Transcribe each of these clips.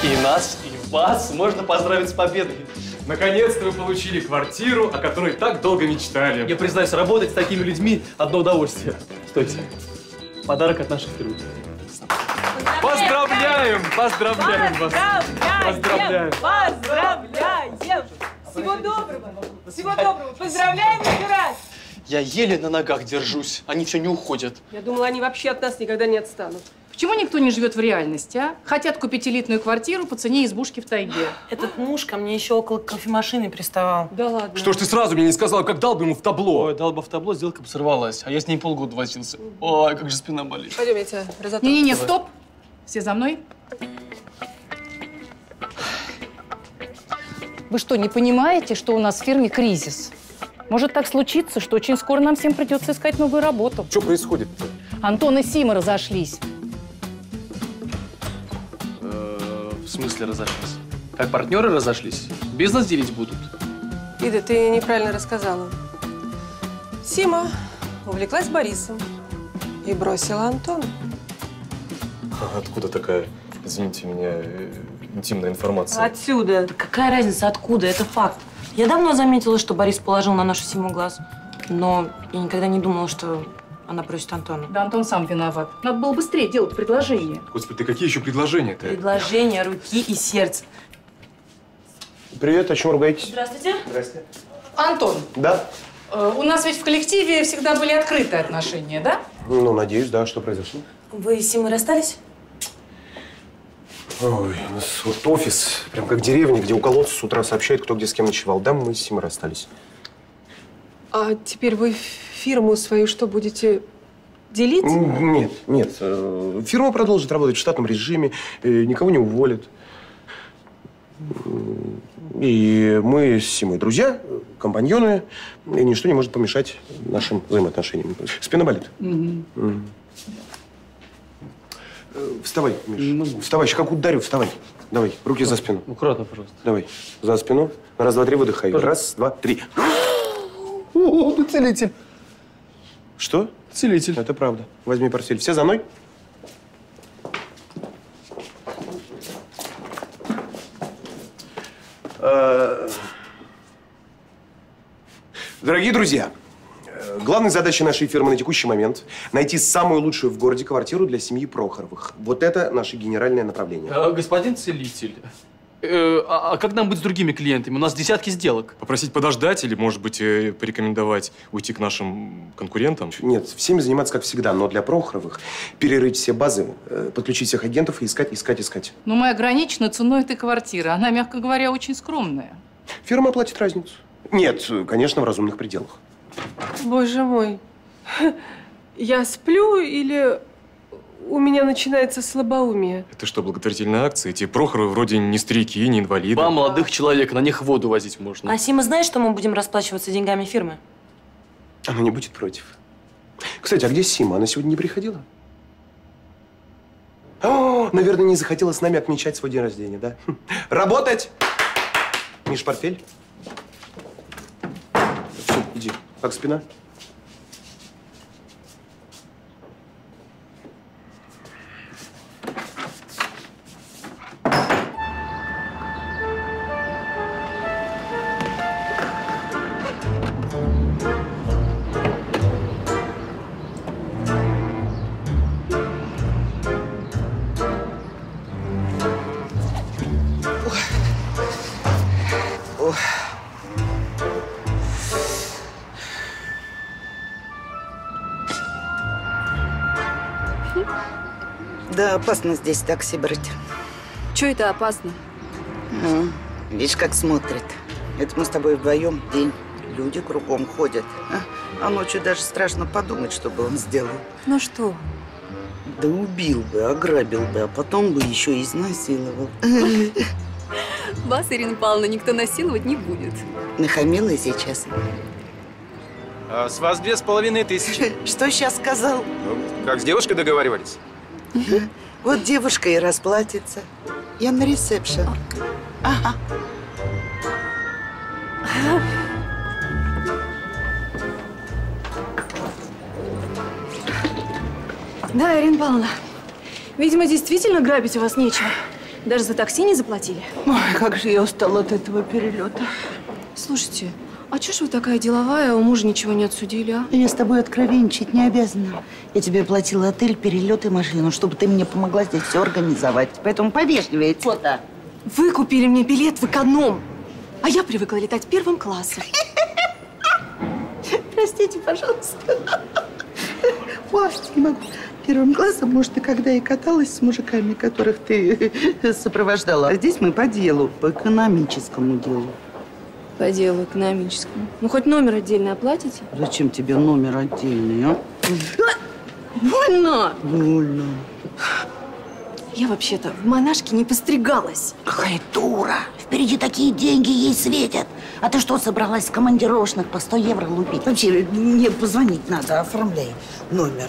И нас, и вас можно поздравить с победой. Наконец-то вы получили квартиру, о которой так долго мечтали. Я признаюсь, работать с такими людьми – одно удовольствие. Стойте. Подарок от нашей фирмы. Поздравляем! Поздравляем вас! Поздравляем! Поздравляем! Всего доброго! Всего доброго! Поздравляем еще раз! Я еле на ногах держусь, они все не уходят. Я думала, они вообще от нас никогда не отстанут. Почему никто не живет в реальности, а? Хотят купить элитную квартиру по цене избушки в тайге. Этот муж ко мне еще около кофемашины приставал. Да ладно. Что ж ты сразу мне не сказала, как дал бы ему в табло? Ой, дал бы в табло, сделка бы сорвалась, а я с ней полгода возился. Ой, как же спина болит. Пойдем, я тебя разотру. Не-не-не, стоп! Все за мной. Вы что, не понимаете, что у нас в фирме кризис? Может так случиться, что очень скоро нам всем придется искать новую работу. Что происходит-то? Антон и Сима разошлись. В смысле разошлись? Как партнеры разошлись? Бизнес делить будут? Ида, ты неправильно рассказала. Сима увлеклась Борисом и бросила Антона. Откуда такая, извините меня, интимная информация? Отсюда. Да какая разница, откуда? Это факт. Я давно заметила, что Борис положил на нашу Симу глаз. Но я никогда не думала, что она просит Антона. Да Антон сам виноват. Надо было быстрее делать предложение. Господи, ты какие еще предложения-то? Предложение руки и сердца. Привет, о чем ругаетесь? Здравствуйте. Здравствуйте. Антон, Да? у нас ведь в коллективе всегда были открытые отношения, да? Ну, надеюсь, да. Что произошло? Вы с Симой расстались? Ой, у нас вот офис, прям как деревня, где у колодца с утра сообщают, кто где с кем ночевал. Да, мы с Симой расстались. А теперь вы фирму свою что, будете делить? Нет, нет. Фирма продолжит работать в штатном режиме, никого не уволят. И мы с Симой друзья, компаньоны, и ничто не может помешать нашим взаимоотношениям. Спина болит. Вставай, Миш. Вставай, еще как ударю, вставай. Давай, руки за спину. Аккуратно, пожалуйста. Давай, за спину. Раз, два, три, выдыхай. Раз, два, три. О, ты целитель. Что? Целитель. Это правда. Возьми портфель. Все за мной? Дорогие друзья, главной задачей нашей фирмы на текущий момент – найти самую лучшую в городе квартиру для семьи Прохоровых. Вот это наше генеральное направление. Господин целитель, а как нам быть с другими клиентами? У нас десятки сделок. Попросить подождать или, может быть, порекомендовать уйти к нашим конкурентам? Нет, всеми заниматься, как всегда, но для Прохоровых перерыть все базы, подключить всех агентов и искать. Но мы ограничены ценой этой квартиры. Она, мягко говоря, очень скромная. Фирма оплатит разницу. Нет, конечно, в разумных пределах. Боже мой. Я сплю или у меня начинается слабоумие? Это что, благотворительная акция? Эти Прохоровы вроде не старики, не инвалиды. Два молодых человека, на них воду возить можно. А Сима знает, что мы будем расплачиваться деньгами фирмы? Она не будет против. Кстати, а где Сима? Она сегодня не приходила? О, наверное, не захотела с нами отмечать свой день рождения, да? Работать! Миш, портфель. Все, иди. Как спина? Да, опасно здесь такси брать. Чё это опасно? Ну, видишь, как смотрит. Это мы с тобой вдвоем день. Люди кругом ходят. А ночью даже страшно подумать, что бы он сделал. Ну что? Да убил бы, ограбил бы, а потом бы еще и изнасиловал. Вас, Ирина Павловна, никто насиловать не будет. Нахамила сейчас. А с вас 2500. Что сейчас сказал? Ну, как с девушкой договаривались? Вот девушка и расплатится. Я на ресепшн. Ага. Да, Ирина Павловна, видимо, действительно грабить у вас нечего. Даже за такси не заплатили? Ой, как же я устала от этого перелета. Слушайте, а чё ж вы такая деловая, а у мужа ничего не отсудили, а? Я с тобой откровенничать не обязана. Я тебе платила отель, перелет и машину, чтобы ты мне помогла здесь все организовать. Поэтому повежливее, что-то. Вы купили мне билет в эконом, а я привыкла летать первым классом. Простите, пожалуйста. Ой, не могу. Первым классом, может, ты когда и каталась с мужиками, которых ты сопровождала. А здесь мы по делу, по экономическому делу. По делу экономическому. Ну, хоть номер отдельно оплатите? Зачем тебе номер отдельный, а? Больно! Больно. Я вообще-то в монашке не постригалась. Какая дура! Впереди такие деньги ей светят. А ты что, собралась с командировочных по 100 евро лупить? Вообще, мне позвонить надо, оформляй номер.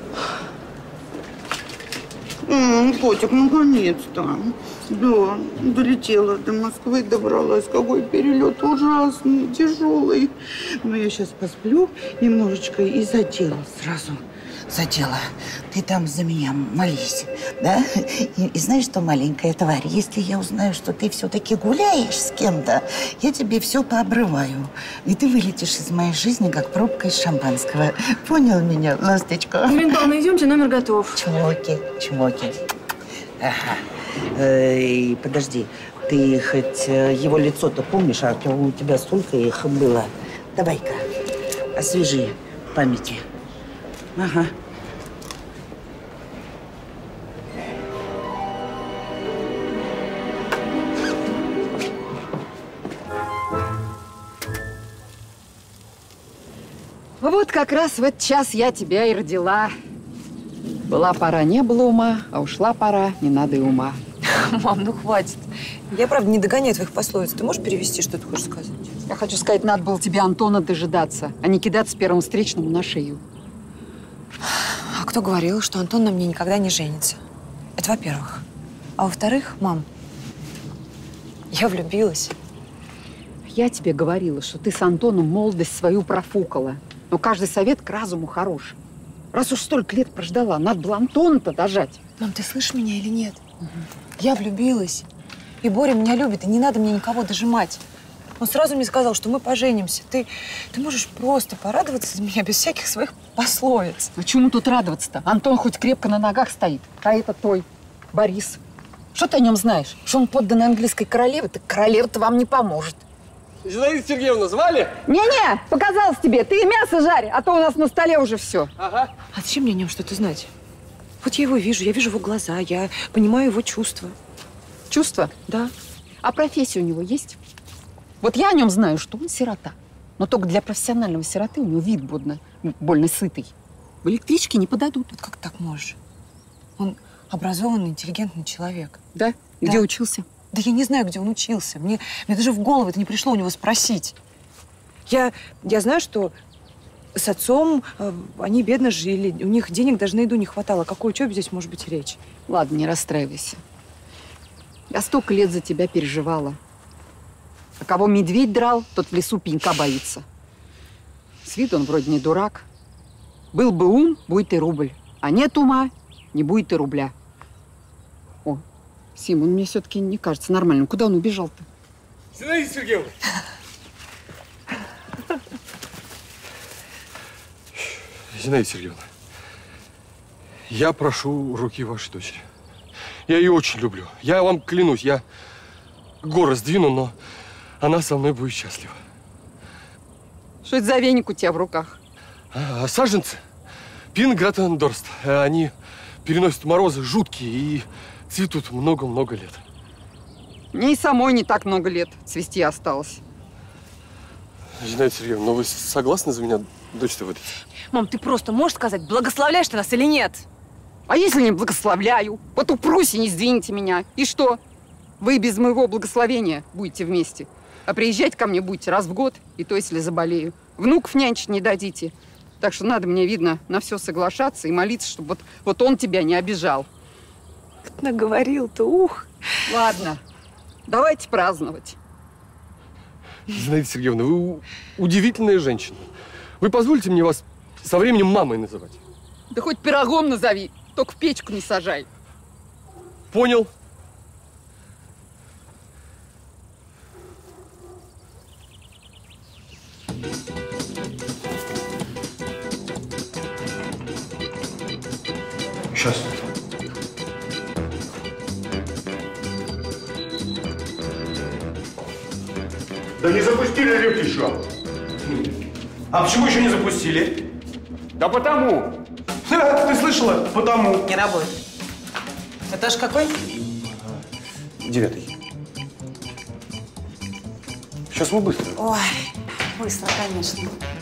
Котик, наконец-то. Да, долетела до Москвы, добралась. Какой перелет ужасный, тяжелый. Но я сейчас посплю немножечко и за дело сразу. За дело. Ты там за меня молись, да? И знаешь что, маленькая тварь, если я узнаю, что ты все-таки гуляешь с кем-то, я тебе все пообрываю. И ты вылетишь из моей жизни, как пробка из шампанского. Понял меня, ласточка? Ментал, идемте, номер готов. Чмоки, чмоки. Ага. Подожди, ты хоть его лицо-то помнишь, а то у тебя столько их было. Давай-ка, освежи памяти. Ага. Вот как раз в этот час я тебя и родила. Была пора, не было ума, а ушла пора, не надо и ума. Мам, ну хватит. Я, правда, не догоняю твоих пословиц. Ты можешь перевести, что ты хочешь сказать? Я хочу сказать, надо было тебе Антона дожидаться, а не кидаться первому встречному на шею. А кто говорил, что Антон на мне никогда не женится? Это во-первых. А во-вторых, мам, я влюбилась. Я тебе говорила, что ты с Антоном молодость свою профукала. Но каждый совет к разуму хорош. Раз уж столько лет прождала, надо было Антона-то дожать. Мам, ты слышишь меня или нет? Я влюбилась. И Боря меня любит, и не надо мне никого дожимать. Он сразу мне сказал, что мы поженимся. Ты можешь просто порадоваться за меня без всяких своих пословиц. А чему тут радоваться-то? Антон хоть крепко на ногах стоит, а это твой Борис. Что ты о нем знаешь? Что он подданный английской королевы? Так королева-то вам не поможет. Зинаида Сергеевна, звали? Не-не, показалось тебе. Ты мясо жарь, а то у нас на столе уже все. Ага. А зачем мне о нем что-то знать? Вот я его вижу, я вижу его глаза, я понимаю его чувства. Чувства? Да. А профессия у него есть? Вот я о нем знаю, что он сирота. Но только для профессионального сироты у него вид больно сытый. В электричке не подадут. Вот как ты так можешь? Он образованный, интеллигентный человек. Да? Да. Где учился? Да я не знаю, где он учился. Мне даже в голову это не пришло у него спросить. Я знаю, что с отцом они бедно жили. У них денег даже на еду не хватало. О какой учебе здесь может быть речь? Ладно, не расстраивайся. Я столько лет за тебя переживала. А кого медведь драл, тот в лесу пенька боится. С виду он вроде не дурак. Был бы ум, будет и рубль. А нет ума, не будет и рубля. О, Сим, он мне все-таки не кажется нормальным. Куда он убежал-то? Зинаида Сергеевна! Зинаида Сергеевна, я прошу руки вашей дочери. Я ее очень люблю. Я вам клянусь, я горы сдвину, но она со мной будет счастлива. Что это за веник у тебя в руках? Саженцы. Пингратендорст. Они переносят морозы жуткие и цветут много-много лет. Мне и самой не так много лет цвести осталось. Зинаида Сергеевна, но вы согласны за меня дочь-то выдать? Мам, ты просто можешь сказать, благословляешь ты нас или нет? А если не благословляю? Вот упрусь и не сдвинете меня. И что? Вы без моего благословения будете вместе. А приезжать ко мне будете раз в год, и то, если заболею. Внуков нянчить не дадите. Так что надо мне, видно, на все соглашаться и молиться, чтобы вот он тебя не обижал. Наговорил-то, ух. Ладно, давайте праздновать. Зинаида Сергеевна, вы удивительная женщина. Вы позволите мне вас со временем мамой называть? Да хоть пирогом назови, только в печку не сажай. Понял. Да не запустили лифт еще. А почему еще не запустили? Да потому. Ты слышала? Потому. Не работает. Этаж какой? 9. Сейчас мы быстро. Ой, быстро, конечно.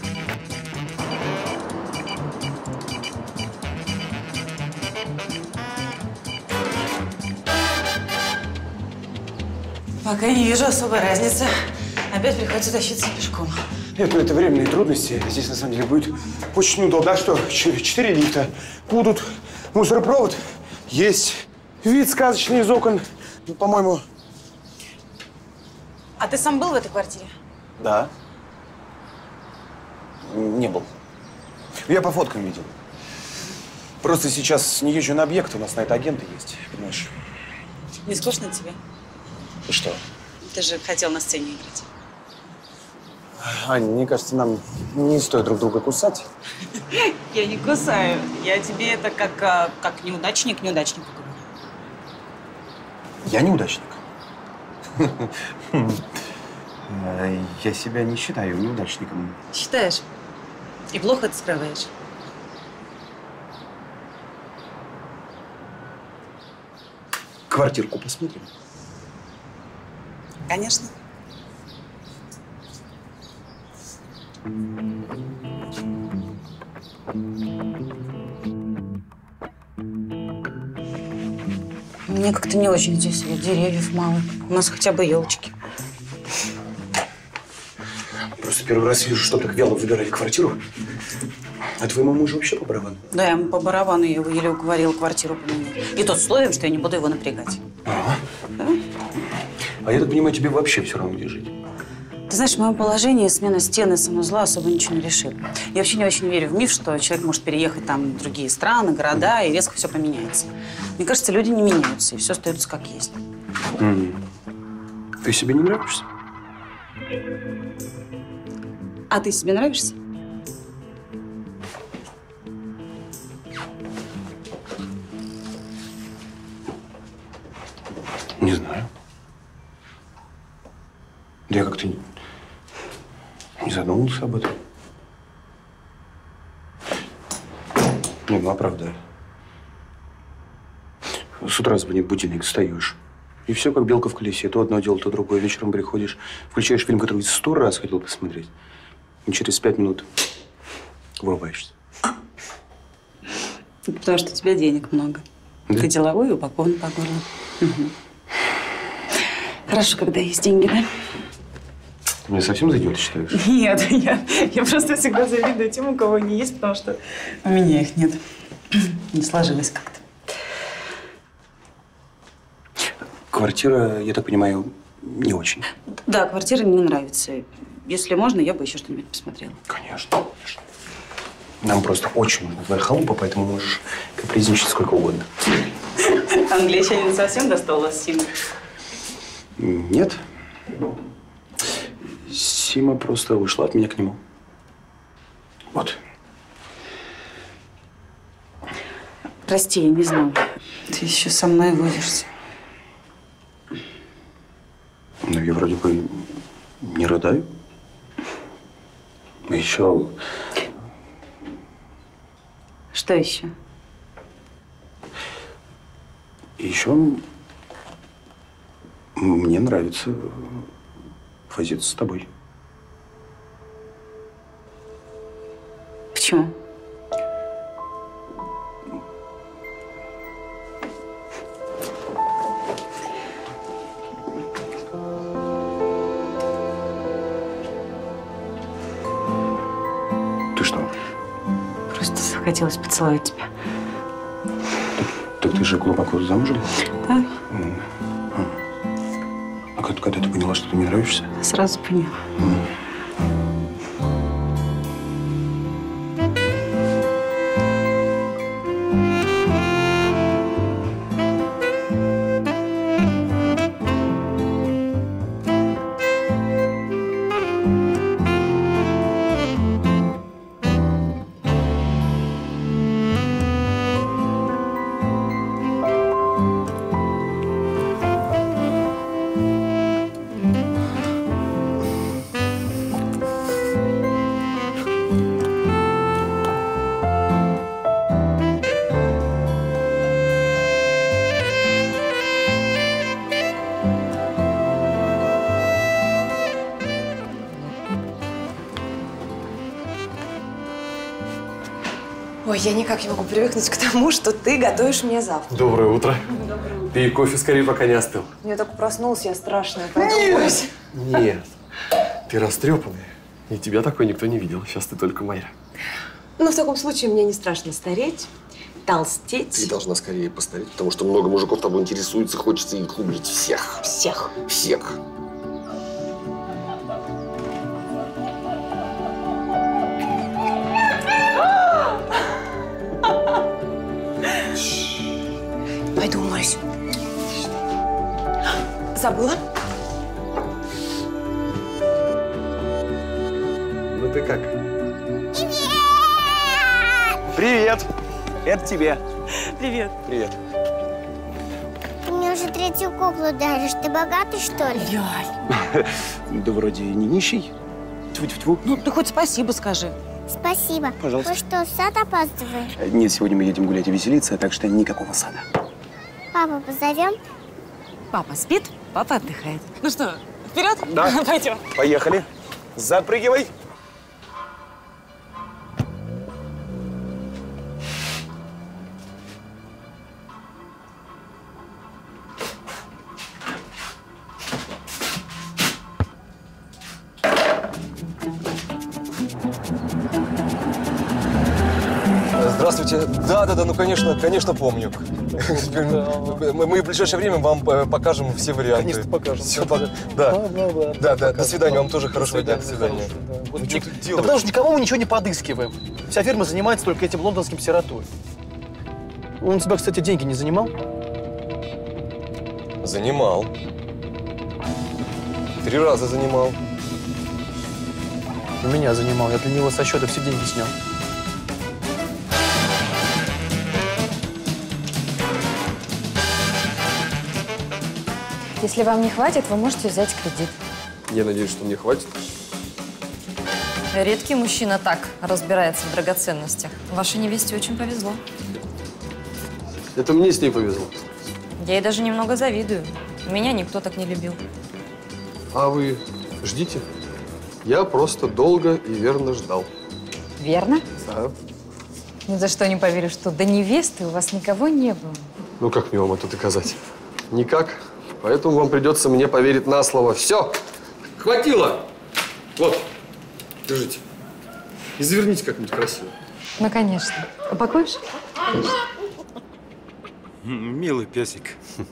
Пока не вижу особой разницы. Опять приходится тащиться пешком. Нет, это временные трудности. Здесь, на самом деле, будет очень удобно. А что, 4 лифта будут. Мусоропровод есть. Вид сказочный из окон. Ну, по-моему… А ты сам был в этой квартире? Да. Не был. Я по фоткам видел. Просто сейчас не езжу на объект, у нас на это агенты есть, понимаешь? Не скучно тебе? И что? Ты же хотел на сцене играть. Ань, мне кажется, нам не стоит друг друга кусать. Я не кусаю. Я тебе это как неудачник неудачнику говорю. Я неудачник? Я себя не считаю неудачником. Считаешь? И плохо это скрываешь. Квартирку посмотрим? Конечно. Мне как-то не очень здесь, ведь деревьев мало. У нас хотя бы елочки. Просто первый раз вижу, что так вяло выбирали квартиру. А твоему мужу вообще по барабану? Да, я ему по барабану, я его еле уговорила квартиру поменять. И то с условием, что я не буду его напрягать. Ага. Да? А я так понимаю, тебе вообще все равно, где жить? Ты знаешь, в моем положении смена стены санузла особо ничего не решит. Я вообще не очень верю в миф, что человек может переехать там в другие страны, города, и резко все поменяется. Мне кажется, люди не меняются, и все остается как есть. Ты себе не нравишься? А ты себе нравишься? Не знаю. Да я как-то не задумывался об этом. Не, ну а правда. С утра звонит будильник, встаешь. И все как белка в колесе. То одно дело, то другое. Вечером приходишь, включаешь фильм, который 100 раз хотел посмотреть. И через 5 минут вырубаешься. Потому что у тебя денег много. Да? Ты деловой и упакован по горло. Угу. Хорошо, когда есть деньги, да? Ты меня совсем за идиота считаешь? Нет, я просто всегда завидую тем, у кого они есть, потому что у меня их нет. Не сложилось как-то. Квартира, я так понимаю, не очень. Да, квартира мне нравится. Если можно, я бы еще что-нибудь посмотрела. Конечно, конечно. Нам просто очень нужна твоя халупа, поэтому можешь капризничать сколько угодно. Англичанин совсем достал вас, Сима? Нет. Сима просто ушла от меня к нему. Вот. Прости, я не знала. Ты еще со мной возишься. Ну, я вроде бы не рыдаю. Еще… Что еще? Еще мне нравится возиться с тобой. Почему? Ты что? Просто захотелось поцеловать тебя. Так ты же глубоко замужем? Да? А когда ты поняла, что ты мне нравишься? Сразу поняла. Ой, я никак не могу привыкнуть к тому, что ты готовишь мне завтрак. Доброе утро. Ты кофе скорее, пока не остыл. Я только проснулась, я страшная, пойду умоюсь. Нет, ты растрепанная. И тебя такой никто не видел. Сейчас ты только моя. Ну, в таком случае мне не страшно стареть, толстеть. Ты должна скорее постареть, потому что много мужиков тобой интересуется, хочется их убить всех. Всех. Всех. Пойду умоюсь. Забыла? Ну ты как? Привет! Это тебе. Привет. Привет. Ты мне уже третью куклу даришь. Ты богатый, что ли? Ляль. Да вроде не нищий. Тьфу-тьфу-тьфу. Ну, ты хоть спасибо скажи. Спасибо. Пожалуйста. Вы что, в сад опаздываешь? Нет, сегодня мы едем гулять и веселиться, так что никакого сада. Папу позовем? Папа спит, папа отдыхает. Ну что, вперед? Да. Пойдем. Поехали. Запрыгивай. Здравствуйте. Да, ну конечно помню. Мы в ближайшее время вам покажем все варианты. Конечно, покажем. Все, да, до свидания. Вам тоже хорошего дня. До свидания. Ну, что ты делаешь? Да потому что никого мы ничего не подыскиваем. Вся фирма занимается только этим лондонским сиротой. Он тебя, кстати, деньги не занимал? Занимал. 3 раза занимал. У меня занимал. Я для него со счета все деньги снял. Если вам не хватит, вы можете взять кредит. Я надеюсь, что мне хватит. Редкий мужчина так разбирается в драгоценностях. Вашей невесте очень повезло. Это мне с ней повезло. Я ей даже немного завидую. Меня никто так не любил. А вы ждите. Я просто долго и верно ждал. Верно? Да. Ни за что не поверю, что до невесты у вас никого не было. Ну как мне вам это доказать? Никак. Поэтому вам придется мне поверить на слово. Все! Хватило! Вот, держите. И заверните как-нибудь красиво. Ну, конечно. Упакуешь? Милый песик.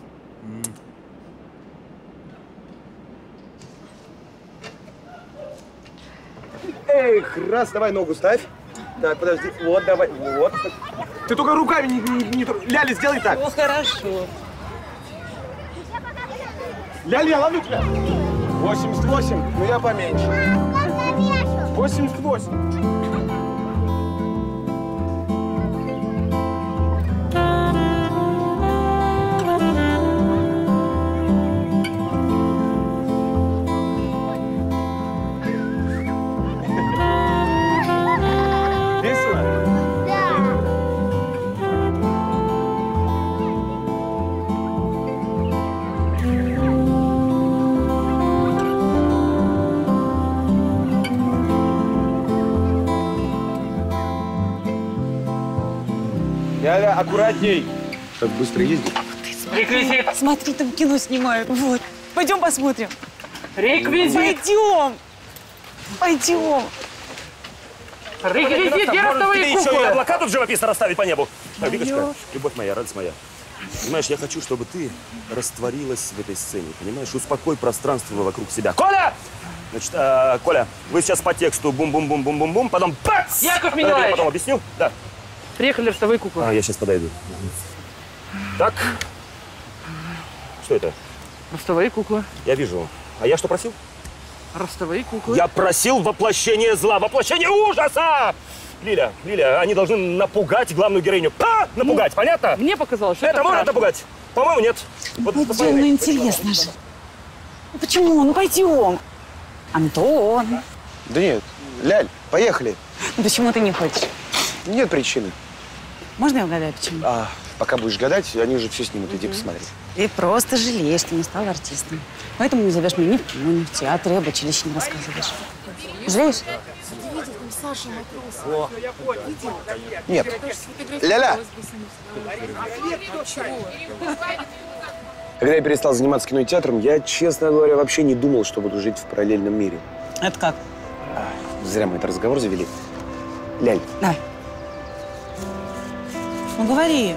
Эх, раз, давай ногу ставь. Так, подожди. Вот, давай. Вот. Ты только руками не Ляли, сделай так. Ну, хорошо. Ляли, я ловлю тебя. 88, ну я поменьше. 88. Ляля, аккуратней. Так быстро ездить. Реквизит. Смотри, там кино снимают. Вот. Пойдем посмотрим. Реквизит. Пойдем. Пойдем. Реквизит, где ростовые куклы? Еще и облака тут живописно расставить по небу. Викочка, любовь моя, радость моя. Понимаешь, я хочу, чтобы ты растворилась в этой сцене, понимаешь? Успокой пространство вокруг себя. Коля! Значит, Коля, вы сейчас по тексту бум-бум-бум-бум-бум-бум, потом бац! Яков Николаевич! Я потом объясню? Да. Приехали ростовые куклы. Я сейчас подойду. Так. Что это? Ростовые куклы. Я вижу. А я что просил? Ростовые куклы. Я просил воплощение зла, воплощение ужаса! Лиля, они должны напугать главную героиню. Напугать, понятно? Мне показалось, что это может напугать. По-моему, нет. Вот пойдем, ну интересно же. Ну почему? Ну пойдем. Антон. Да нет, Ляль, поехали. Ну почему ты не хочешь? Нет причины. Можно я угадаю, почему? Пока будешь гадать, они уже все снимут. Иди посмотри. Ты просто жалеешь, что не стал артистом. Поэтому не зовешь меня ни в кино, ни в театр, и об училище не рассказываешь. Жалеешь? Саша накрылся. Нет. Ля-ля! Когда я перестал заниматься кинотеатром, я, честно говоря, вообще не думал, что буду жить в параллельном мире. Это как? Зря мы этот разговор завели. Ляль. Давай. Ну, говори.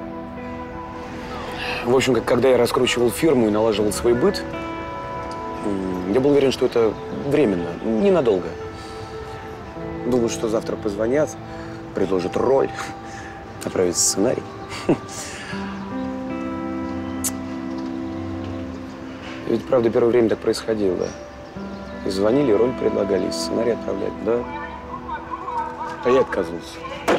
В общем, когда я раскручивал фирму и налаживал свой быт, я был уверен, что это временно, ненадолго. Думаю, что завтра позвонят, предложат роль, отправят сценарий. Ведь, правда, первое время так происходило, да? И звонили, и роль предлагали, и сценарий отправляли, да? А я отказывался.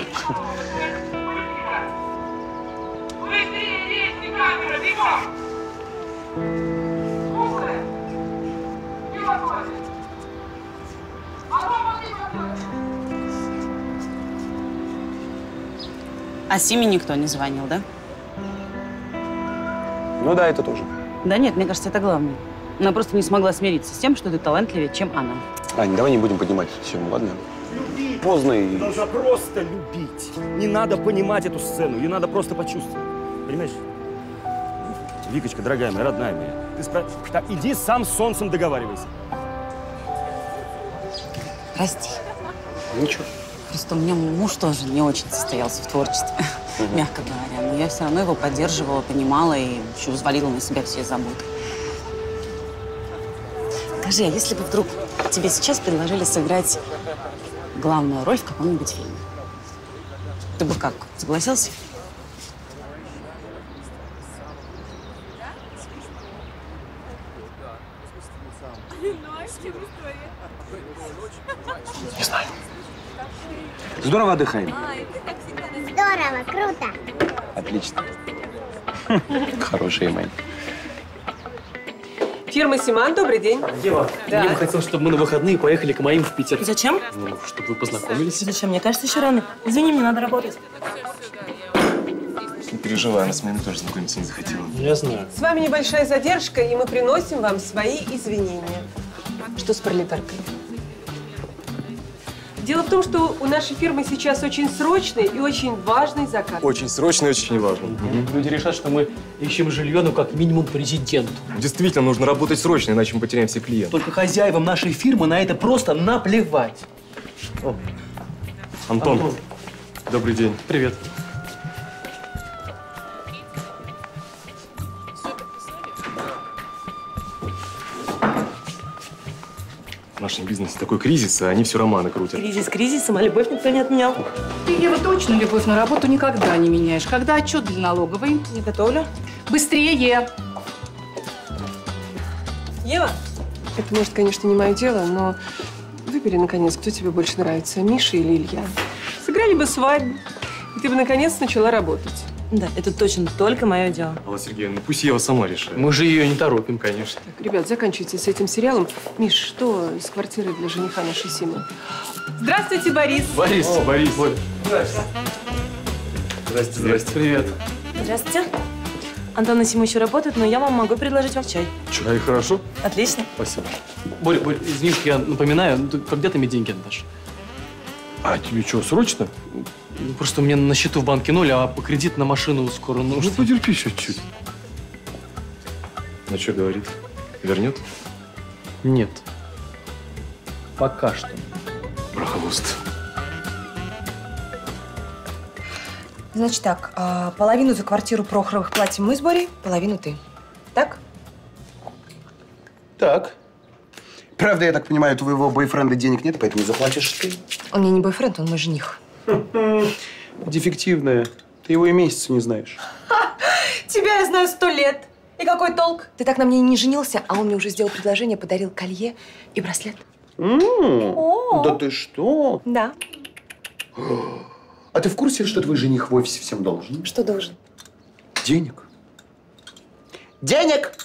А Симе никто не звонил, да? Ну да, это тоже. Да нет, мне кажется, это главное. Она просто не смогла смириться с тем, что ты талантливее, чем она. Ань, давай не будем поднимать эту тему, ладно? Поздно и… Нужно просто любить. Не надо понимать эту сцену, ее надо просто почувствовать. Понимаешь? Викочка, дорогая моя, родная моя, ты так, иди сам с солнцем договаривайся. Прости. Ничего. Просто у меня муж тоже не очень состоялся в творчестве, мягко говоря. Но я все равно его поддерживала, понимала и еще взвалила на себя все заботы. Скажи, а если бы вдруг тебе сейчас предложили сыграть главную роль в каком-нибудь фильме, ты бы как, согласился? Не знаю. Здорово отдыхаем. Здорово, круто. Отлично. Хорошая Мэй. Фирма Симан, добрый день. Ева, Да. мне бы хотелось, чтобы мы на выходные поехали к моим в Питер. Зачем? Ну, чтобы вы познакомились. Зачем? Мне кажется, еще рано. Извини, мне надо работать. Не переживай, она с моими тоже знакомиться не захотела. Я знаю. С вами небольшая задержка, и мы приносим вам свои извинения. Что с пролетаркой? Дело в том, что у нашей фирмы сейчас очень срочный и очень важный заказ. Очень срочно и очень важно. Люди решат, что мы ищем жилье, ну, как минимум, президенту. Действительно, нужно работать срочно, иначе мы потеряем всех клиентов. Только хозяевам нашей фирмы на это просто наплевать. О. Антон, добрый день. Привет. В нашем бизнесе такой кризис, а они все романы крутят. Кризис кризисом, а любовь никто не отменял. Ты, Ева, точно любовь на работу никогда не меняешь. Когда отчет для налоговой? Не готовлю. Быстрее! Ева, это, может, конечно, не мое дело, но выбери, наконец, кто тебе больше нравится, Миша или Илья. Сыграли бы свадьбу, и ты бы, наконец, начала работать. Да, это точно только мое дело. Алла Сергеевна, пусть Ева сама решает. Мы же ее не торопим, конечно. Так, ребят, заканчивайте с этим сериалом. Миш, что из квартиры для жениха нашей Симы? Здравствуйте, Борис. Борис, Борис. Здрасте. Здрасте, здрасте. Привет. Здравствуйте. Антон и Сима еще работают, но я вам могу предложить вам чай. Чай, хорошо? Отлично. Спасибо. Борь, извини, что я напоминаю, когда ты мне деньги отдашь? А тебе что, срочно? Ну, просто у меня на счету в банке 0, а по кредит на машину скоро нужно. Ну, потерпи еще чуть. Ну, что говорит? Вернет? Нет. Пока что. Прохвост. Значит так, половину за квартиру Прохоровых платим мы с Борей, половину ты. Так? Так. Правда, я так понимаю, у твоего бойфренда денег нет, поэтому заплатишь ты. Он мне не бойфренд, он мой жених. Дефективная. Ты его и месяца не знаешь. Тебя я знаю 100 лет. И какой толк? Ты так на мне не женился, а он мне уже сделал предложение, подарил колье и браслет. Да ты что? Да. А ты в курсе, что твой жених в офисе всем должен? Что должен? Денег. Денег!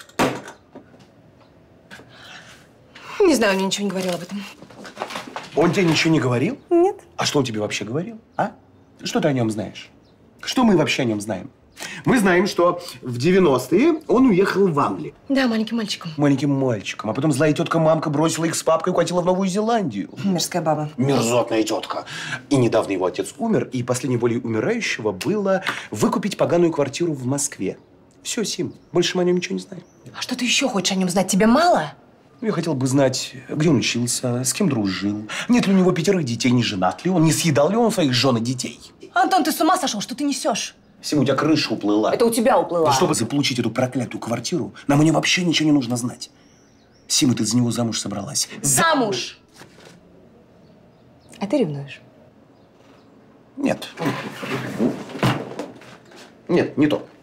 Не знаю, он мне ничего не говорил об этом. Он тебе ничего не говорил? Нет. А что он тебе вообще говорил, а? Что ты о нем знаешь? Что мы вообще о нем знаем? Мы знаем, что в 90-е он уехал в Англию. Да, маленьким мальчиком. Маленьким мальчиком. А потом злая тетка-мамка бросила их с папкой и укатила в Новую Зеландию. Мерзкая баба. Мерзотная тетка. И недавно его отец умер, и последней волей умирающего было выкупить поганую квартиру в Москве. Все, Сим, больше мы о нем ничего не знаем. А что ты еще хочешь о нем знать? Тебе мало? Я хотел бы знать, где он учился, с кем дружил, нет ли у него 5 детей, не женат ли он, не съедал ли он своих жен и детей. Антон, ты с ума сошел? Что ты несешь? Сим, у тебя крыша уплыла. Это у тебя уплыла. Да чтобы заполучить эту проклятую квартиру, нам о ней вообще ничего не нужно знать. Сима, ты за него замуж собралась. Замуж! А ты ревнуешь? Нет. Нет, не то.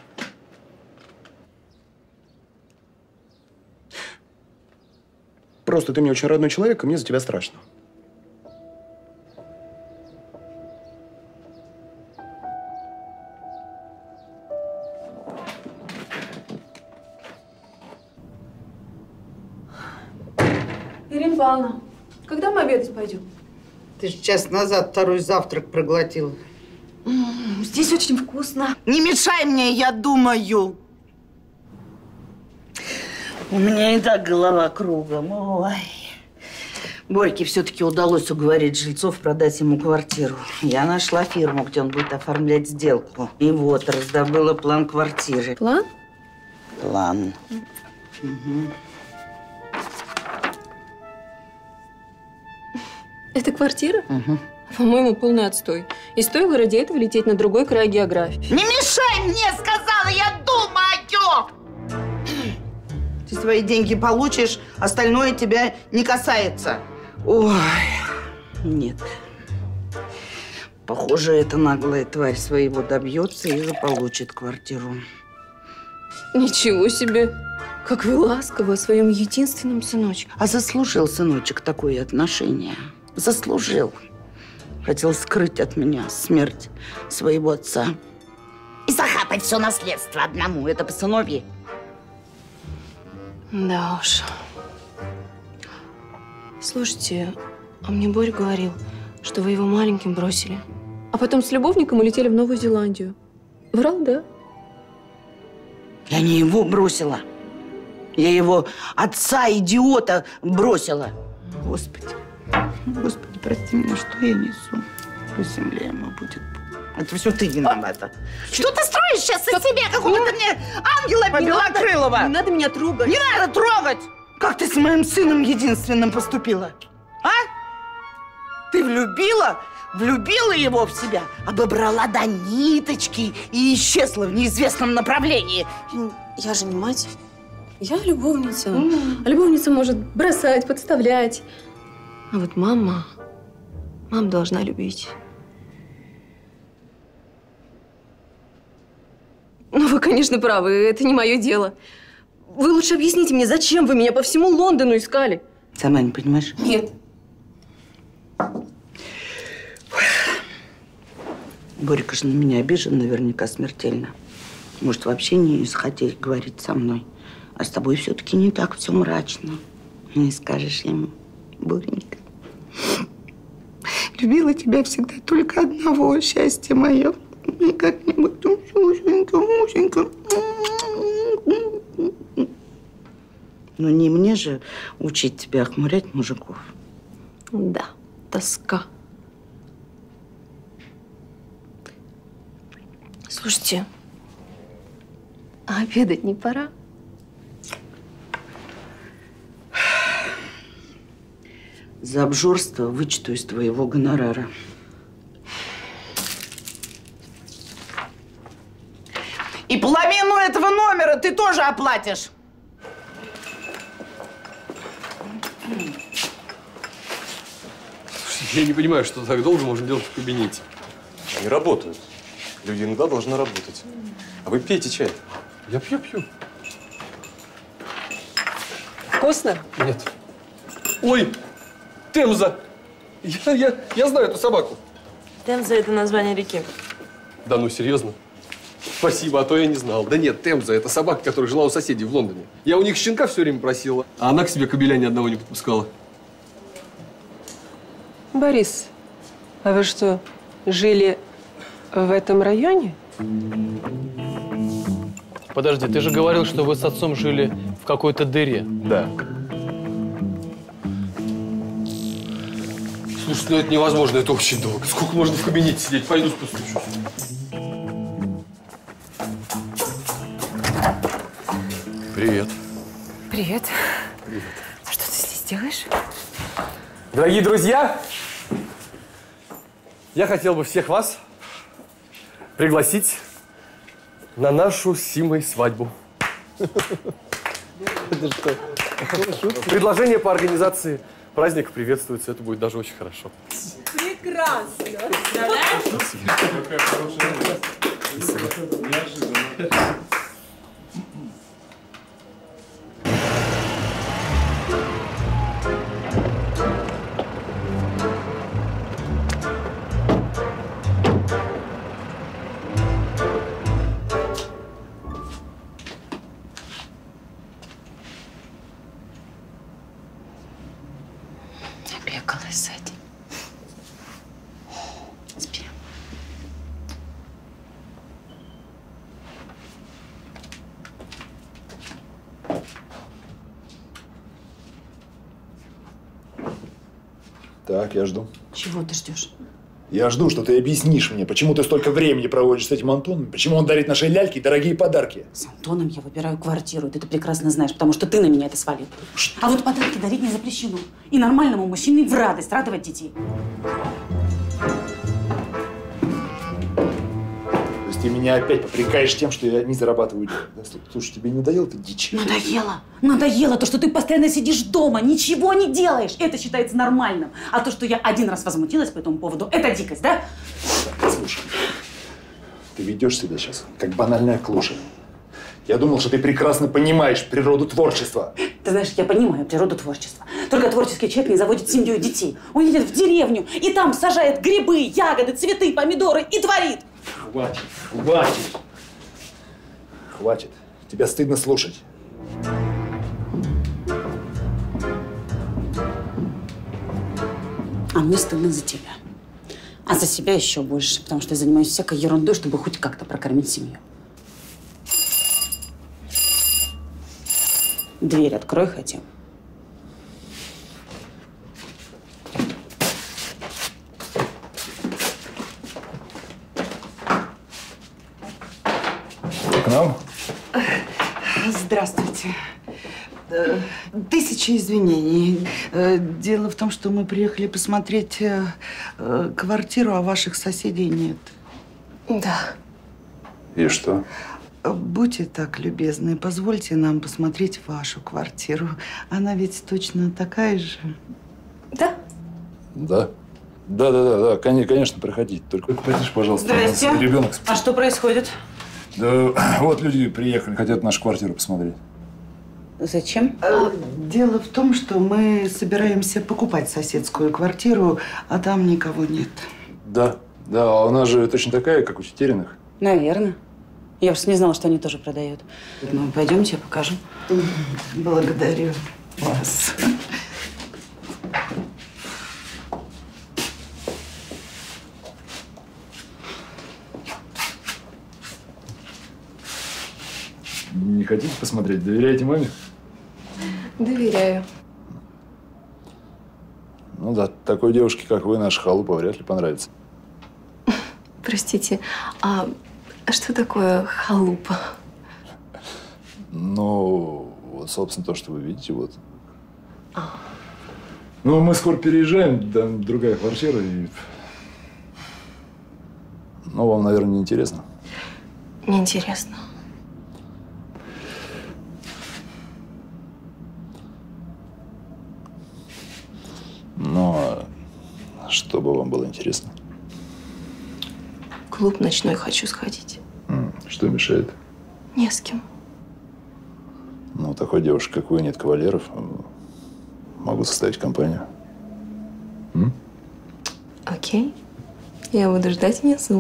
Просто ты мне очень родной человек, и мне за тебя страшно. Ирина Павловна, когда мы обедать пойдем? Ты же час назад второй завтрак проглотила. Здесь очень вкусно. Не мешай мне, я думаю. У меня и так голова кругом. Ой. Борьке все-таки удалось уговорить жильцов продать ему квартиру. Я нашла фирму, где он будет оформлять сделку. И вот, раздобыла план квартиры. План? План. Угу. Это квартира? Угу. По-моему, полный отстой. И стоило ради этого лететь на другой край географии. Не мешай мне, сказала, я думаю! Ты свои деньги получишь, остальное тебя не касается. Ой, нет. Похоже, эта наглая тварь своего добьется и заполучит квартиру. Ничего себе! Как вы ласковы о своем единственном сыночке. А заслужил сыночек такое отношение. Заслужил. Хотел скрыть от меня смерть своего отца. И захапать все наследство одному. Это по сыновье. Да уж. Слушайте, а мне Боря говорил, что вы его маленьким бросили. А потом с любовником улетели в Новую Зеландию. Врал, да? Я не его бросила. Я его отца-идиота бросила. Господи. Господи, прости меня, что я несу. По земле ему будет. Это все ты виновата. Что ты строишь сейчас из себя? Какого-то мне ангела белокрылого? Не надо меня трогать. Не надо трогать! Как ты с моим сыном единственным поступила? А? Ты влюбила? Влюбила его в себя, обобрала до ниточки и исчезла в неизвестном направлении. Я же не мать. Я любовница. А любовница может бросать, подставлять. А вот мама должна любить. Ну, вы, конечно, правы. Это не мое дело. Вы лучше объясните мне, зачем вы меня по всему Лондону искали? Сама не понимаешь? Нет. Борька же на меня обижен наверняка смертельно. Может, вообще не захотеть говорить со мной. А с тобой все-таки не так все мрачно. Не скажешь ему, Боренька. Любила тебя всегда только одного, счастье мое. И как-нибудь Мусенька. Но не мне же учить тебя охмурять мужиков. Да, тоска. Слушайте, а обедать не пора? За обжорство вычту из твоего гонорара. И половину этого номера ты тоже оплатишь. Я не понимаю, что так долго можно делать в кабинете. Они работают. Люди иногда должны работать. А вы пейте чай. Я пью. Вкусно? Нет. Ой, Темза! Я знаю эту собаку. Темза – это название реки. Да ну, серьезно? Спасибо, а то я не знал. Да нет, Темза – это собака, которая жила у соседей в Лондоне. Я у них щенка все время просила, а она к себе кобеля ни одного не подпускала. Борис, а вы что, жили в этом районе? Подожди, ты же говорил, что вы с отцом жили в какой-то дыре. Да. Слушай, ну это невозможно, это очень долго. Сколько можно в кабинете сидеть? Пойду постучусь. Привет. Привет. Привет. Что ты здесь делаешь? Дорогие друзья, я хотел бы всех вас пригласить на нашу с Симой свадьбу. Это что? Предложение по организации праздника приветствуется. Это будет даже очень хорошо. Прекрасно. Представляешь? Бегалась сзади. Спи. Так, я жду. Чего ты ждешь? Я жду, что ты объяснишь мне, почему ты столько времени проводишь с этим Антоном, почему он дарит нашей ляльке дорогие подарки. С Антоном я выбираю квартиру, ты это прекрасно знаешь, потому что ты на меня это свалил. А вот подарки дарить не запрещено. И нормальному мужчине в радость радовать детей. То есть ты меня опять попрекаешь тем, что я не зарабатываю денег. Слушай, тебе не надоело эта дичь? Надоело. Надоело то, что ты постоянно сидишь дома, ничего не делаешь. Это считается нормальным. А то, что я один раз возмутилась по этому поводу, это дикость, да? Слушай, ты ведешь себя сейчас как банальная клуша. Я думал, что ты прекрасно понимаешь природу творчества. Ты знаешь, я понимаю природу творчества. Только творческий человек не заводит семью и детей. Он едет в деревню и там сажает грибы, ягоды, цветы, помидоры и творит. Хватит, хватит. Хватит. Тебя стыдно слушать. А мне стыдно за тебя. А за себя еще больше, потому что я занимаюсь всякой ерундой, чтобы хоть как-то прокормить семью. Дверь открой хотя бы. К нам? Здравствуйте. Тысяча извинений. Дело в том, что мы приехали посмотреть квартиру, а ваших соседей нет. Да. И что? Будьте так любезны, позвольте нам посмотреть вашу квартиру. Она ведь точно такая же. Да? Да. Да, конечно, проходите. Только подожди, пожалуйста. Здрасте. Ребенок. А что происходит? Да, вот люди приехали, хотят нашу квартиру посмотреть. Зачем? Дело в том, что мы собираемся покупать соседскую квартиру, а там никого нет. Да, а у нас же точно такая, как у Тетериных. Наверное. Я просто не знала, что они тоже продают. Ну, пойдемте, я покажу. Благодарю вас. Не хотите посмотреть? Доверяете маме? Доверяю. Ну да, такой девушке, как вы, наша халупа вряд ли понравится. Простите, а что такое халупа? Ну, вот, собственно, то, что вы видите, вот. Ну, мы скоро переезжаем, там другая квартира, и… Ну, вам, наверное, не интересно. Неинтересно. Но что бы вам было интересно? В клуб ночной хочу сходить. Что мешает? Не с кем. Ну, такой девушки, как вы, нет кавалеров. Могу составить компанию. Окей. Я буду ждать внизу.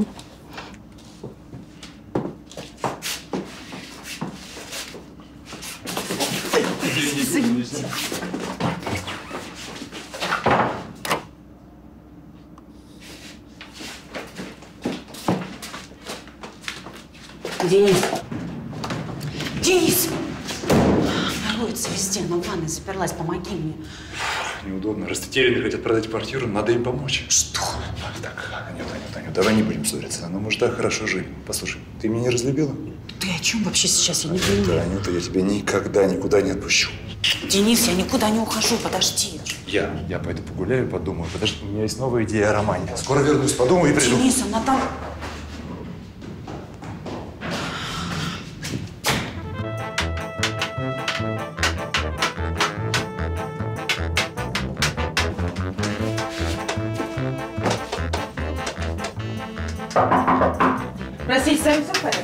Денис, льется везде. Она в ванной заперлась. Помоги мне. Неудобно. Раз тетерины хотят продать квартиру, надо им помочь. Что? Так, Анют, давай не будем ссориться. Ну, мы же так хорошо жили. Послушай, ты меня не разлюбила? Ты о чем вообще сейчас? Я не понимаю. Анюта, я тебя никогда никуда не отпущу. Денис, я никуда не ухожу. Подожди. Я пойду погуляю, подумаю. Подожди, у меня есть новая идея о романе. Скоро вернусь, подумаю и приду. Денис, она там... Простите, сами все в порядке?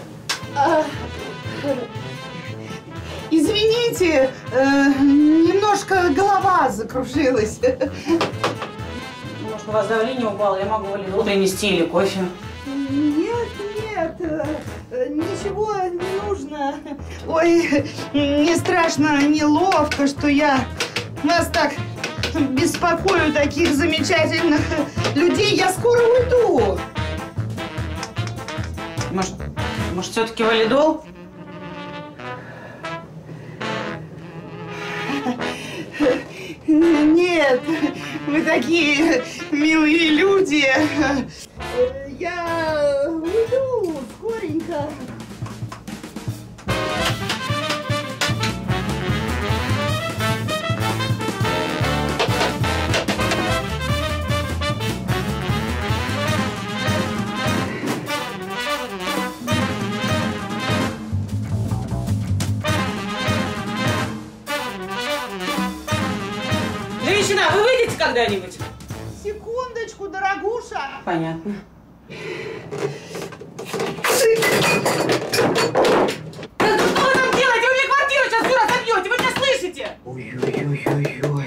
Извините, немножко голова закружилась. Может, у вас давление упало? Я могу валидол принести или кофе. Нет, ничего не нужно. Ой, мне страшно, неловко, что я вас так беспокою, таких замечательных людей. Я скоро уйду. Может, все-таки валидол? Нет, вы такие милые люди. Я уйду скоренько. Женщина, вы выйдете когда-нибудь? Секундочку, дорогуша. Понятно. Да что вы там делаете? Вы мне квартиру сейчас всю разобьете! Вы меня слышите? Ой-ой-ой-ой-ой.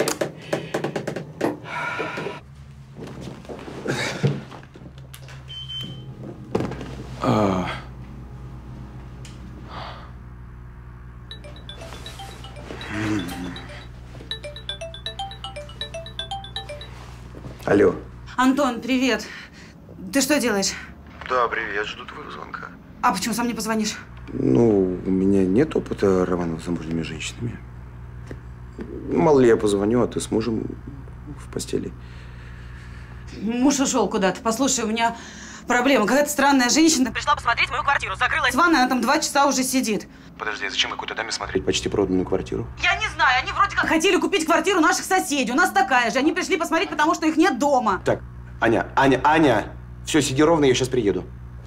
Алло. Антон, привет. Ты что делаешь? Да, привет, я жду твоего звонка. А почему сам не позвонишь? Ну, у меня нет опыта романов с замужними женщинами. Мало ли я позвоню, а ты с мужем в постели. Муж ушел куда-то. Послушай, у меня проблема. Какая-то странная женщина пришла посмотреть мою квартиру. Закрылась в ванной, она там 2 часа уже сидит. Подожди, а зачем какой-то даме смотреть почти проданную квартиру? Я не знаю, они вроде как хотели купить квартиру наших соседей. У нас такая же. Они пришли посмотреть, потому что их нет дома. Так, Аня, все, сиди ровно, я сейчас приеду.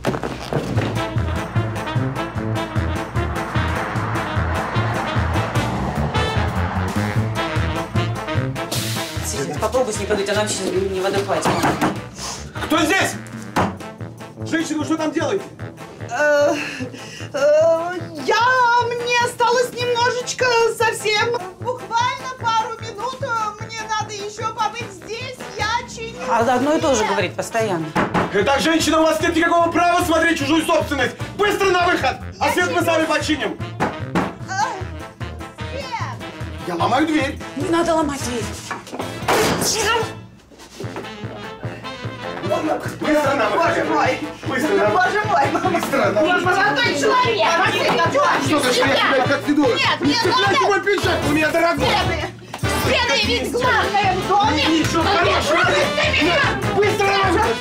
Попробуй с ней подуть, она вообще не в адеквате. Кто здесь? Женщина, вы что там делаете? Мне осталось немножечко, совсем, буквально пару минут. Мне надо еще побыть здесь, я чиню. А одно и то же говорит постоянно. Итак, женщина, у вас нет никакого права смотреть чужую собственность. Быстро на выход, а свет мы сами починим. Я ломаю дверь. Не надо ломать дверь. Быстро на выход. Боже мой! Быстро на выход. Боже мой! Быстро на выход. Молодой человек! Что значит, я тебя как веду? Нет, не цепляйте мой пиджак, у меня дорогой. Бедный, ведь главное в доме! Ничего хорошего! Быстро на выход!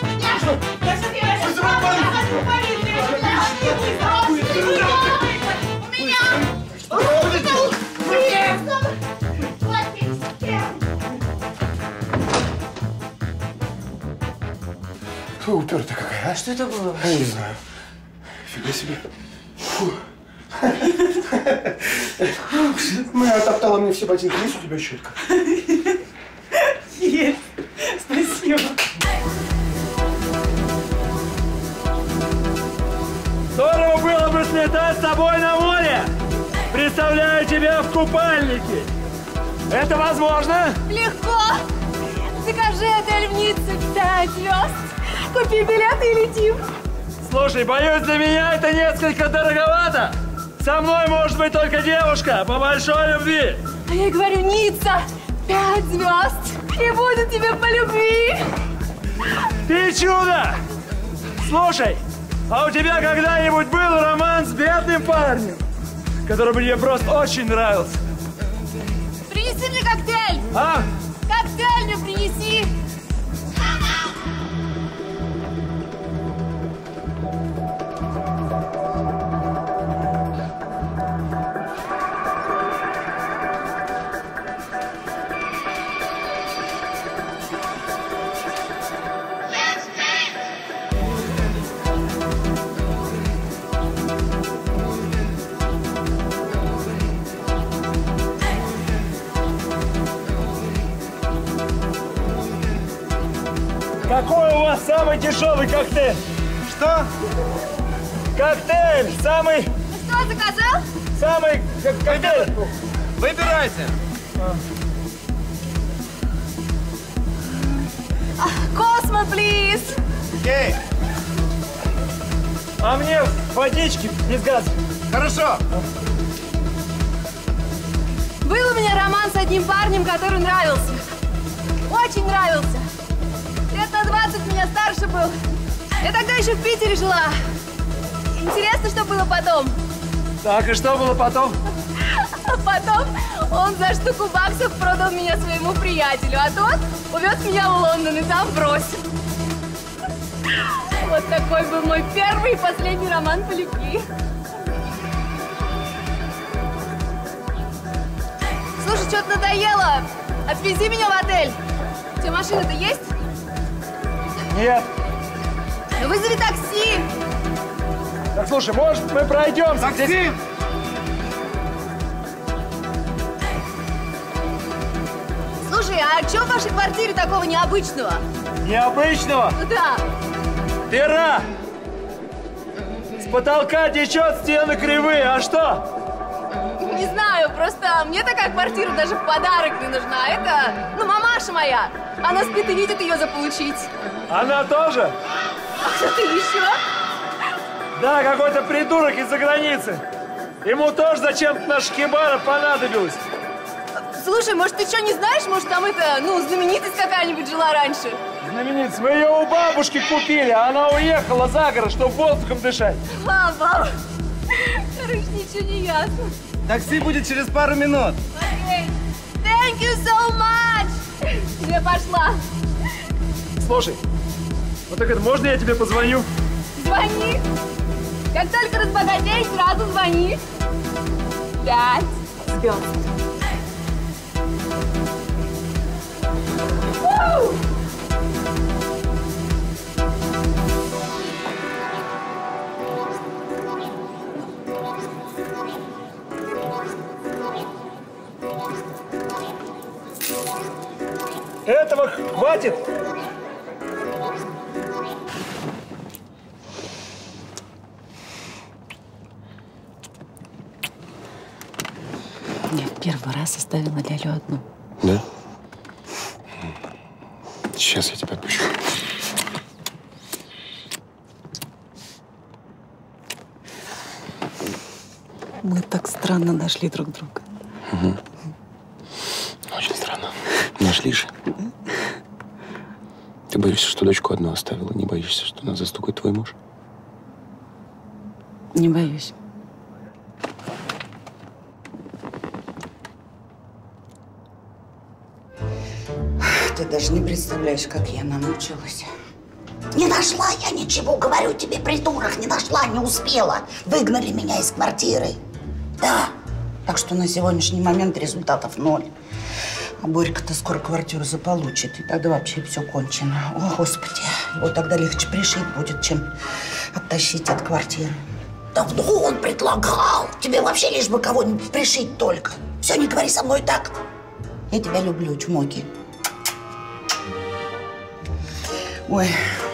Фу, упертая какая, а? Что это было? Я не знаю. Фига себе. Фу. Оттоптала мне все ботинки. Есть у тебя щетка? Есть. Спасибо. Здорово было бы слетать с тобой на море. Представляю тебя в купальнике. Это возможно? Легко. Закажи отель в Ницце 5 звезд. Купи билеты и летим. Слушай, боюсь, для меня это несколько дороговато. Со мной может быть только девушка по большой любви. А я говорю, Ницца, 5 звезд. И буду тебе по любви. Ты чудо! Слушай, а у тебя когда-нибудь был роман с бедным парнем, который мне просто очень нравился? Принеси мне коктейль! А? Коктейль мне принеси! Какой у вас самый дешевый коктейль? Что? Коктейль! Самый... Ты что, заказал? Самый... Коктейль! Выбирайте! Космо, плиз! Окей. А мне водички без газа. Хорошо. Был у меня роман с одним парнем, который нравился. Очень нравился. Лет на 20 меня старше был. Я тогда еще в Питере жила. Интересно, что было потом? Так, и что было потом? А потом он за штуку баксов продал меня своему приятелю, а тот увез меня в Лондон и там бросил. Вот такой был мой первый и последний роман по любви. Слушай, что-то надоело. Отвези меня в отель. У тебя машина-то есть? Нет. Ну вызови такси. Так, слушай, может, мы пройдем? Такси! Здесь... Слушай, а что в вашей квартире такого необычного? Необычного? Ну да. Дыра! С потолка течет, стены кривые, а что? Не знаю, просто мне такая квартира даже в подарок не нужна. Это, ну, мамаша моя. Она спит и видит ее заполучить. Она тоже? А кто-то еще? Да, какой-то придурок из-за границы. Ему тоже зачем-то наша хибара понадобилась. Слушай, может, ты что, не знаешь? Может, там это, ну, знаменитость какая-нибудь жила раньше? Знаменитость. Мы ее у бабушки купили, а она уехала за город, чтобы воздухом дышать. Баба. Короче, ничего не ясно. Такси будет через пару минут. Окей. Thank you so much. Я пошла. Слушай, вот так это можно я тебе позвоню? Звони. Как только разбогатеешь, сразу звони. 5 звезд. Этого хватит? Нет, первый раз оставила Лялю одну. Да? Сейчас я тебя отпущу. Мы так странно нашли друг друга. Угу. Очень странно. Нашли же. Ты боишься, что дочку одну оставила? Не боишься, что нас застукает твой муж? Не боюсь. Ты даже не представляешь, как я намучилась. Не нашла я ничего, говорю тебе, придурок, не нашла, не успела. Выгнали меня из квартиры. Да. Так что на сегодняшний момент результатов 0. А Борька-то скоро квартиру заполучит, и тогда вообще все кончено. О, Господи, его тогда легче пришить будет, чем оттащить от квартиры. Давно он предлагал. Тебе вообще лишь бы кого-нибудь пришить только. Все, не говори со мной так. Я тебя люблю, чмоки. Ой,